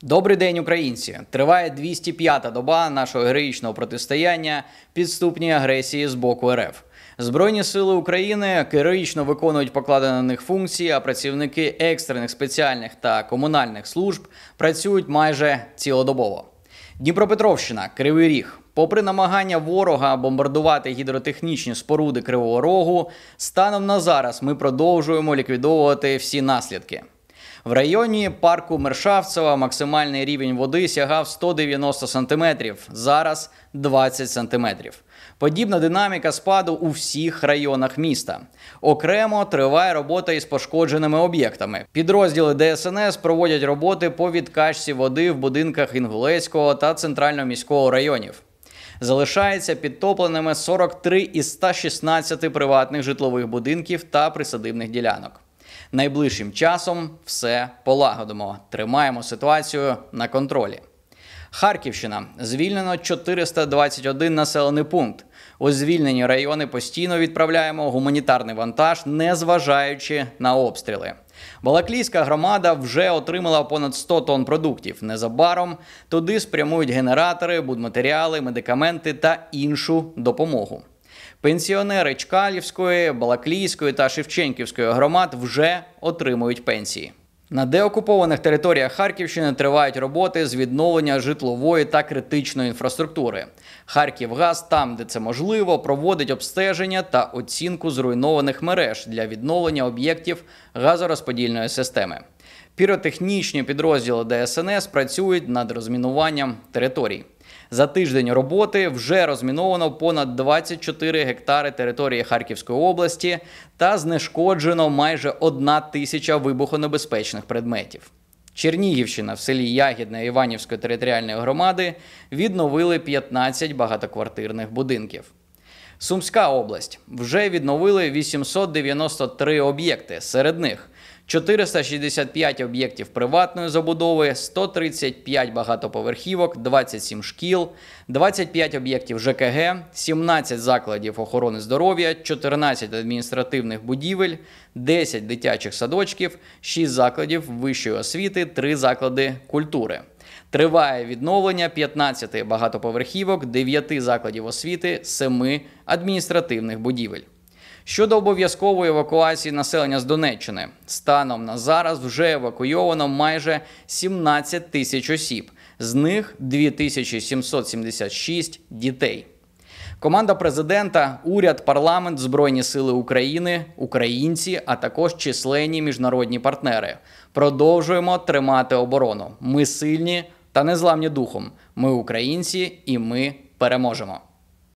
Добрий день, українці! Триває 205-та доба нашого героїчного протистояння підступній агресії з боку РФ. Збройні сили України героїчно виконують покладені на них функції, а працівники екстрених, спеціальних та комунальних служб працюють майже цілодобово. Дніпропетровщина, Кривий Ріг. Попри намагання ворога бомбардувати гідротехнічні споруди Кривого Рогу, станом на зараз ми продовжуємо ліквідовувати всі наслідки. В районі парку Мершавцева максимальний рівень води сягав 190 см, зараз 20 см. Подібна динаміка спаду у всіх районах міста. Окремо триває робота із пошкодженими об'єктами. Підрозділи ДСНС проводять роботи по відкачці води в будинках Інгулецького та Центрального міського районів. Залишається підтопленими 43 із 116 приватних житлових будинків та присадибних ділянок. Найближчим часом все полагодимо. Тримаємо ситуацію на контролі. Харківщина. Звільнено 421 населений пункт. У звільнені райони постійно відправляємо гуманітарний вантаж, незважаючи на обстріли. Балаклійська громада вже отримала понад 100 тонн продуктів. Незабаром туди спрямують генератори, будматеріали, медикаменти та іншу допомогу. Пенсіонери Чкалівської, Балаклійської та Шевченківської громад вже отримують пенсії. На деокупованих територіях Харківщини тривають роботи з відновлення житлової та критичної інфраструктури. Харківгаз, там, де це можливо, проводить обстеження та оцінку зруйнованих мереж для відновлення об'єктів газорозподільної системи. Піротехнічні підрозділи ДСНС працюють над розмінуванням територій. За тиждень роботи вже розміновано понад 24 гектари території Харківської області та знешкоджено майже 1000 вибухонебезпечних предметів. Чернігівщина в селі Ягідне Іванівської територіальної громади відновили 15 багатоквартирних будинків. Сумська область. Вже відновили 893 об'єкти, серед них 465 об'єктів приватної забудови, 135 багатоповерхівок, 27 шкіл, 25 об'єктів ЖКГ, 17 закладів охорони здоров'я, 14 адміністративних будівель, 10 дитячих садочків, 6 закладів вищої освіти, 3 заклади культури. Триває відновлення 15 багатоповерхівок, 9 закладів освіти, 7 адміністративних будівель. Щодо обов'язкової евакуації населення з Донеччини, станом на зараз вже евакуйовано майже 17 тисяч осіб, з них 2776 дітей. Команда президента, уряд, парламент, Збройні сили України, українці, а також численні міжнародні партнери. Продовжуємо тримати оборону. Ми сильні та незламні духом. Ми українці і ми переможемо.